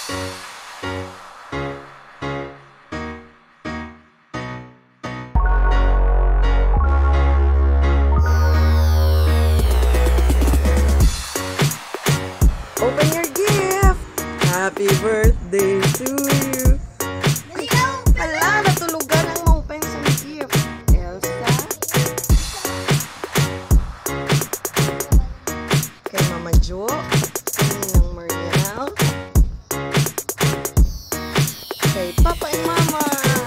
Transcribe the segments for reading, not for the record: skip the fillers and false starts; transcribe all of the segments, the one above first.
Open your gift! Happy birthday to you! Hala, natulugan ang ma-open sa gift. Elsa? Kay Mama Jo? Ninang Mariel? Kay Papa and Mama?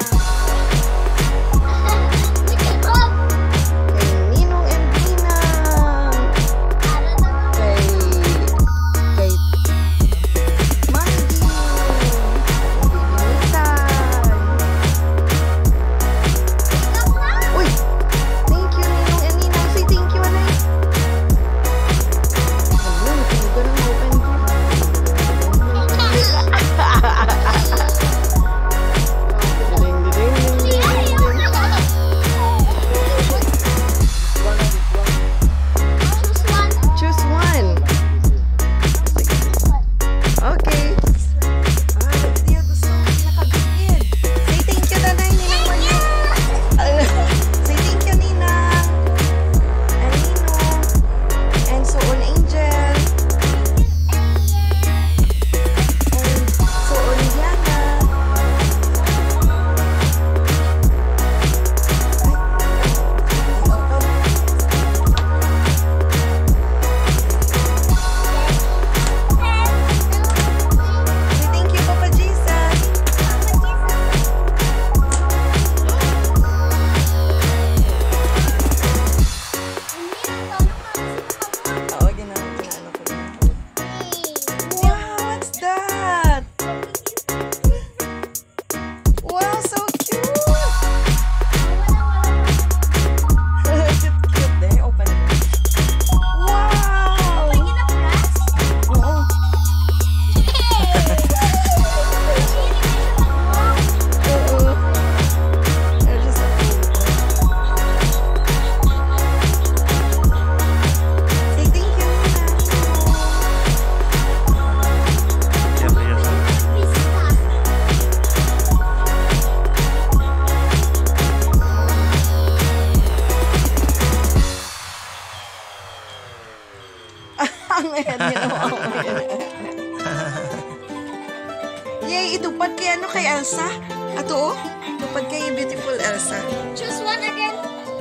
Yay! Itupad kay ano kay Elsa? Ato oh? Itupad kay beautiful Elsa. Choose one again.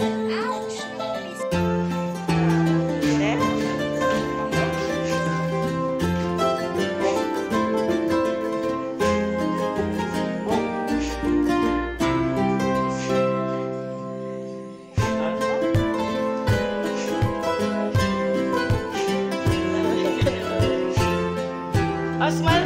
Ouch! Smile.